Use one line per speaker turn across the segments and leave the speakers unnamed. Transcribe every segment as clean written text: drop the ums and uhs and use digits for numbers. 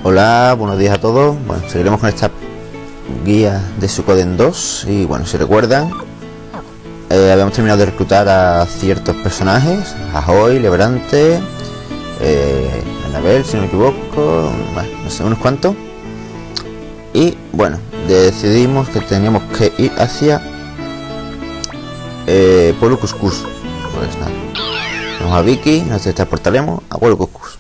Hola, buenos días a todos. Bueno, seguiremos con esta guía de Suikoden 2. Y bueno, si recuerdan, habíamos terminado de reclutar a ciertos personajes: a Joy, Lebrante, Anabel, si no me equivoco, bueno, no sé, unos cuantos. Y bueno, decidimos que teníamos que ir hacia Pueblo Cuscús. Pues nada, vamos a Vicky, nos transportaremos a Pueblo Cuscús.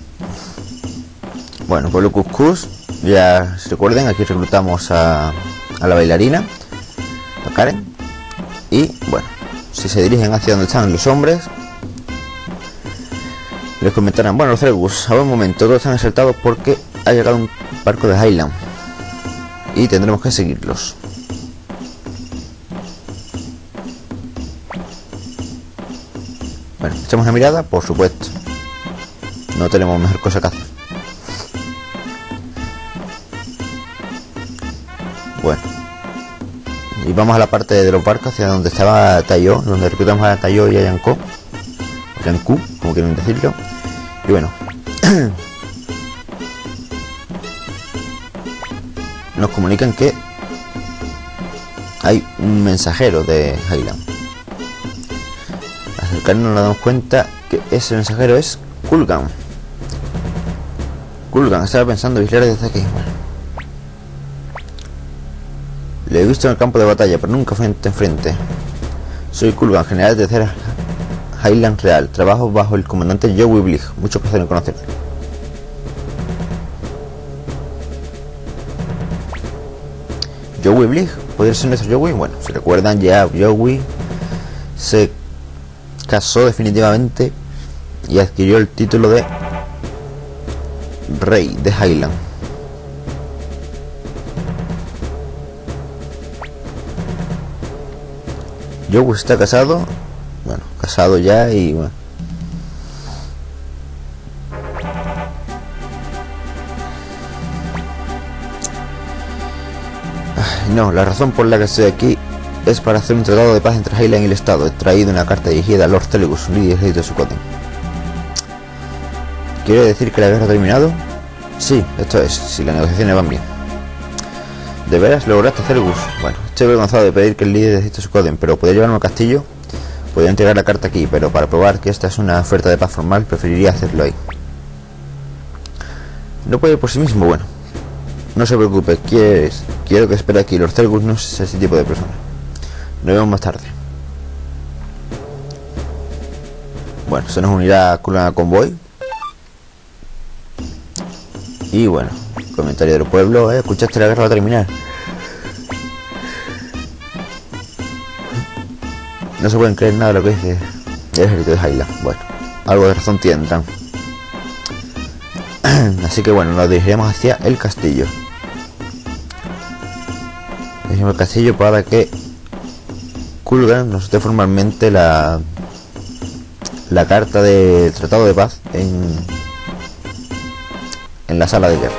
Bueno, Pueblo Cuscús, ya se recuerden, aquí reclutamos a la bailarina, a Karen. Y bueno, si se dirigen hacia donde están los hombres, les comentarán: bueno, los Celgus, a un momento, todos están exaltados porque ha llegado un barco de Highland y tendremos que seguirlos. Bueno, echamos una mirada, por supuesto. No tenemos mejor cosa que hacer. Bueno, y vamos a la parte de los barcos, hacia donde estaba Tayo, donde reclutamos a Tayo y a Yanko, o Yanku, como quieren decirlo. Y bueno, nos comunican que hay un mensajero de Highland. Al acercarnos nos damos cuenta que ese mensajero es Kulgan. Kulgan estaba pensando vigilar desde aquí. Bueno, le he visto en el campo de batalla, pero nunca frente en frente. Soy Kulgan, general de tercera Highland Real. Trabajo bajo el comandante Joey Blig. Mucho placer en conocerlo. Joey Blig, ¿podría ser nuestro Joey? Bueno, si recuerdan, ya Joey se casó definitivamente y adquirió el título de Rey de Highland. Joey está casado, bueno, casado ya y bueno. No, la razón por la que estoy aquí es para hacer un tratado de paz entre Highland y el Estado. He traído una carta dirigida a Lord Celgus, líder de Suikoden. ¿Quiere decir que la guerra ha terminado? Sí, esto es, si las negociaciones van bien. ¿De veras lograste, Celgus? Bueno, estoy avergonzado de pedir que el líder de Suikoden, pero podría llevarme al castillo. Podría entregar la carta aquí, pero para probar que esta es una oferta de paz formal, preferiría hacerlo ahí. ¿No puede ir por sí mismo? Bueno, no se preocupe, quiero que espere aquí. Lord Celgus no es ese tipo de persona. Nos vemos más tarde. Bueno, se nos unirá con la convoy. Y bueno, comentario del pueblo: escuchaste, la guerra va a terminar. No se pueden creer nada de lo que dice el ejército de Highland. Bueno, algo de razón tendrán. Así que bueno, nos dirigiremos hacia el castillo. Dirigimos al castillo para que Kulgan nos dé formalmente la carta del tratado de paz en la sala de guerra.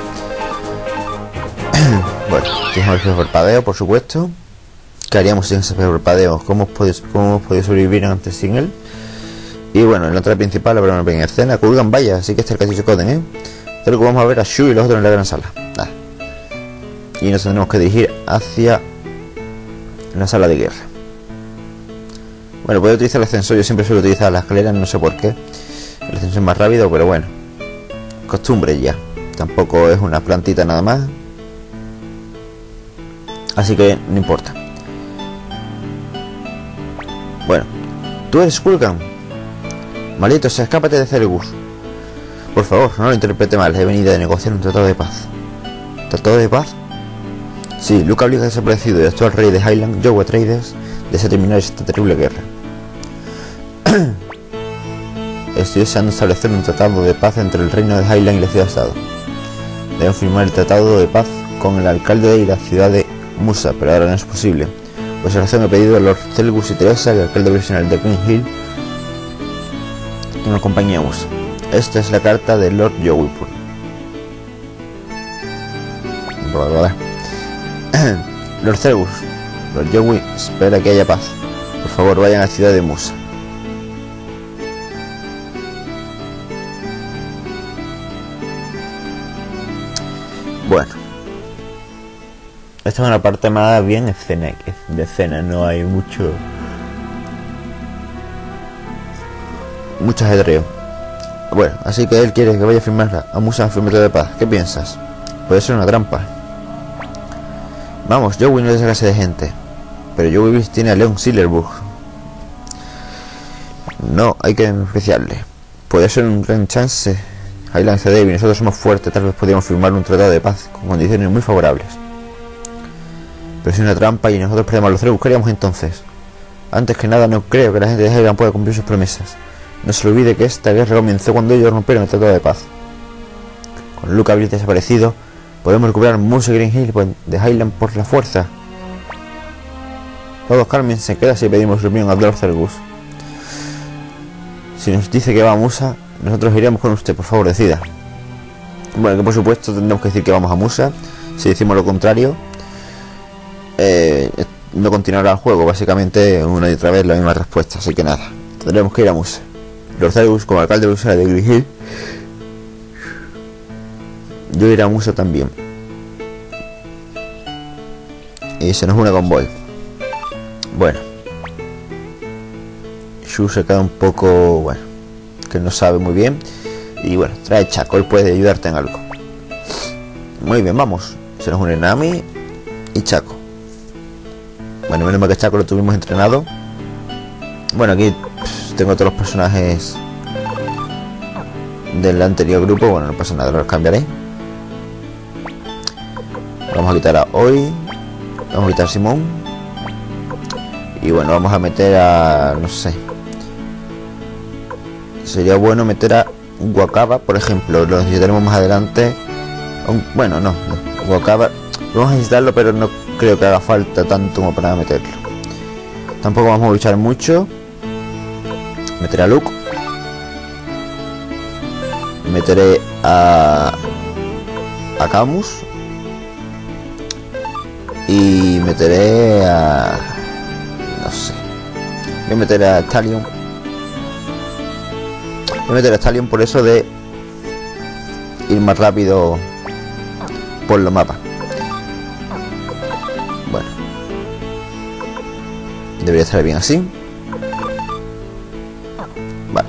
Bueno, tenemos el parpadeo, por supuesto. ¿Qué haríamos sin ese parpadeo? ¿Cómo hemos podido sobrevivir antes sin él? Y bueno, en la entrada principal habrá una pequeña escena. Kulgan, vaya, así que este es el castillo Suikoden, Creo que vamos a ver a Shu y los otros en la gran sala. Y nos tendremos que dirigir hacia la sala de guerra. Bueno, puedo utilizar el ascensor. Yo siempre suelo utilizar las escaleras, no sé por qué. El ascensor es más rápido, pero bueno, costumbre ya. Tampoco es una plantita nada más, así que no importa. Bueno, tú eres Kulgan. Maldito sea, escápate de Celgus. Por favor, no lo interprete mal. He venido a negociar un tratado de paz. ¿Tratado de paz? Sí, Luca Blig ha desaparecido y el actual rey de Highland, Joey Atreides, desea terminar esta terrible guerra. Estoy deseando establecer un tratado de paz entre el reino de Highland y la ciudad-estado. Deben firmar el tratado de paz con el alcalde y la ciudad de Musa, pero ahora no es posible. Pues razón he pedido a Lord Celgus y Teresa, el alcalde provisional de Queen Hill, que nos acompañemos. Esta es la carta de Lord Joey. Lord Celgus, Lord Joey espera que haya paz. Por favor, vayan a la ciudad de Musa. Bueno, esta es una parte más bien de escena, no hay mucho ajedreo. Bueno, así que él quiere que vaya a firmarla a Musa Enfermero de Paz. ¿Qué piensas? Puede ser una trampa. Vamos, Joey no es esa clase de gente. Pero Joey tiene a Leon Silverburg. No, hay que despreciarle. Puede ser un gran chance. Highland C. David, nosotros somos fuertes, tal vez podríamos firmar un tratado de paz con condiciones muy favorables. Pero si es una trampa y nosotros perdemos los tres, buscaríamos entonces. Antes que nada, no creo que la gente de Highland pueda cumplir sus promesas. No se olvide que esta guerra comenzó cuando ellos rompieron el tratado de paz. Con Luke habría desaparecido, podemos recuperar Moose Green Hill de Highland por la fuerza. Todos Carmen se queda si pedimos reunión a Lord Cergus. Si nos dice que va a Musa, nosotros iremos con usted, por favor, decida. Bueno, que por supuesto tendremos que decir que vamos a Musa. Si decimos lo contrario, no continuará el juego, básicamente una y otra vez la misma respuesta, así que nada, tendremos que ir a Musa. Lord Cergus como alcalde de Green Hill. Yo iré a Musa también. Y se nos une con Boy. Bueno, Shu se queda un poco, bueno, que no sabe muy bien. Y bueno, trae Chaco, él puede ayudarte en algo. Muy bien, vamos. Se nos une Nami y Chaco. Bueno, menos mal que Chaco lo tuvimos entrenado. Bueno, aquí tengo todos los personajes del anterior grupo. Bueno, no pasa nada, los cambiaré. Vamos a quitar a Oi. Vamos a quitar a Simón. Y bueno, vamos a meter a... no sé. Sería bueno meter a Wakaba, por ejemplo. Lo necesitaremos más adelante. Bueno, no. Wakaba vamos a necesitarlo, pero no creo que haga falta tanto como para meterlo. Tampoco vamos a luchar mucho. Meteré a Luke. Meteré a Camus. Y meteré a... no sé. Voy a meter a Stallion. Voy a meter a Stallion por eso de ir más rápido por los mapas. Bueno, debería estar bien así. Vale.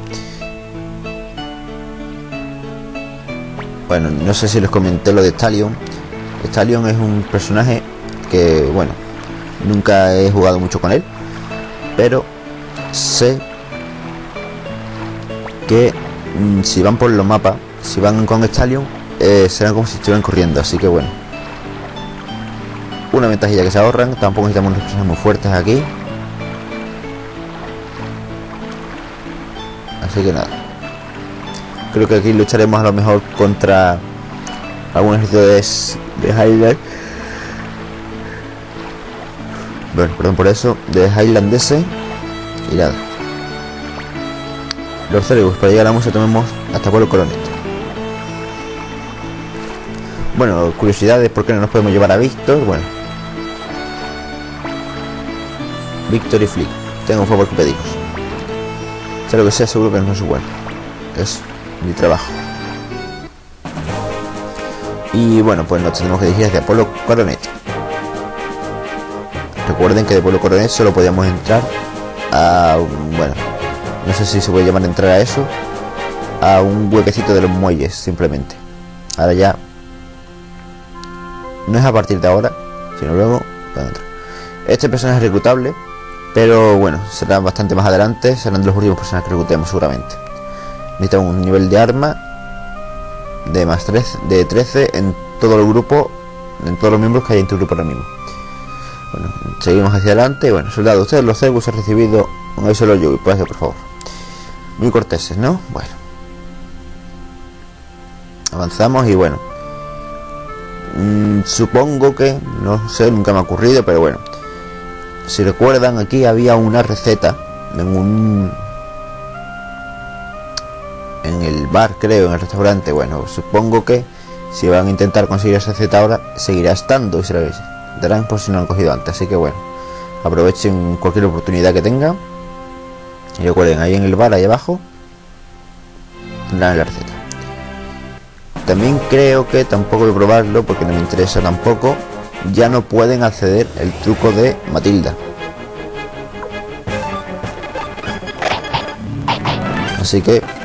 Bueno, no sé si les comenté lo de Stallion. Stallion es un personaje que, bueno, nunca he jugado mucho con él, pero sé que si van por los mapas, si van con Stallion, serán como si estuvieran corriendo, así que bueno, una ventajilla que se ahorran. Tampoco necesitamos unas personas muy fuertes aquí, así que nada, creo que aquí lucharemos a lo mejor contra algún ejército de Highland. Bueno, perdón por eso, de Highlandese. Y nada, Lord Cergus, para llegar a Musa tomemos hasta Pueblo Coronet. Bueno, curiosidades, ¿por qué no nos podemos llevar a Víctor? Bueno, Víctor y Flick, tengo un favor que pediros. Sea lo que sea, seguro que no es bueno. Es mi trabajo. Y bueno, pues nos tenemos que dirigir hacia Pueblo Coronet. Recuerden que de Pueblo Coronet solo podíamos entrar a un, bueno, no sé si se puede llamar entrar a eso, a un huequecito de los muelles, simplemente. Ahora ya no es a partir de ahora, sino luego para entrar. Este personaje es reclutable, pero bueno, será bastante más adelante. Serán de los últimos personajes que reclutemos seguramente. Necesitamos un nivel de arma de más 3, de 13 en todo el grupo, en todos los miembros que hay en tu grupo ahora mismo. Bueno, seguimos hacia adelante. Bueno, soldados, ustedes los Cergus han recibido un aviso de Joey, por favor. Muy corteses, ¿no? Bueno, avanzamos y bueno, supongo que, no sé, nunca me ha ocurrido, pero bueno, si recuerdan, aquí había una receta en el bar, creo, en el restaurante. Bueno, supongo que si van a intentar conseguir esa receta ahora, seguirá estando y se la darán por si no lo han cogido antes. Así que bueno, aprovechen cualquier oportunidad que tengan. Y recuerden, ahí en el bar, ahí abajo, tendrán la receta. También creo que tampoco voy a probarlo porque no me interesa tampoco. Ya no pueden acceder el truco de Matilda. Así que